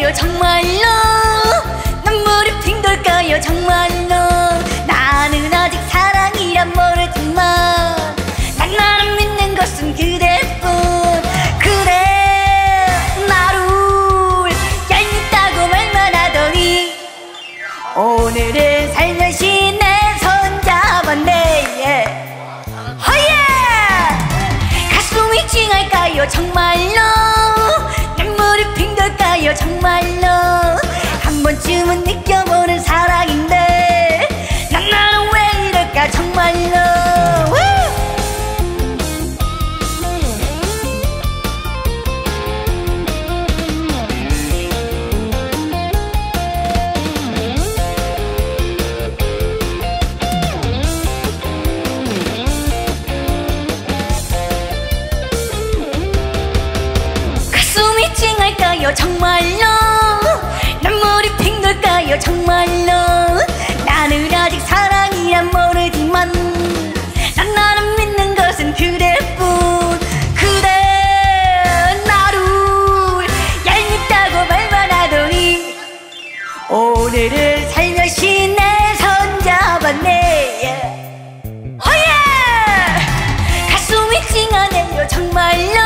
핑돌까요 정말로. 눈물이 핑돌까요 정말로. 나는 아직 사랑이란 모르지만 난 나를 믿는 것은 그대뿐. 그대 나를 얄밉다고 말만 하더니 오늘은 살며시 내 손 잡았네. 가슴이 찡할까요 정말로. 눈물이 핑돌까요 정말로. 한 번쯤은 느껴보는 사랑인데 난 나는 왜 이럴까 정말로. 찡할까요 정말로. 눈물이 핑돌까요 정말로. 나는 아직 사랑이란 모르지만 난 나를 믿는 것은 그대뿐. 그대 나를 얄밉다고 말만 하더니 오늘은 살며시 내 손 잡았네. 가슴이 찡하네요 정말로.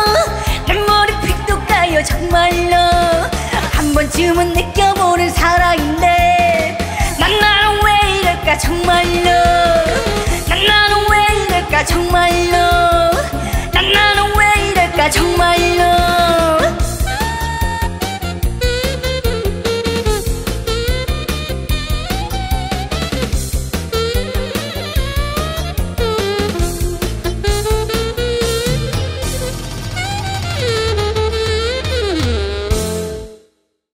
정말로 한 번쯤은 느껴보는 사랑인데 난 나는 왜 이럴까 정말로. 난 나는 왜 이럴까 정말로. 난 나는 왜 이럴까 정말로.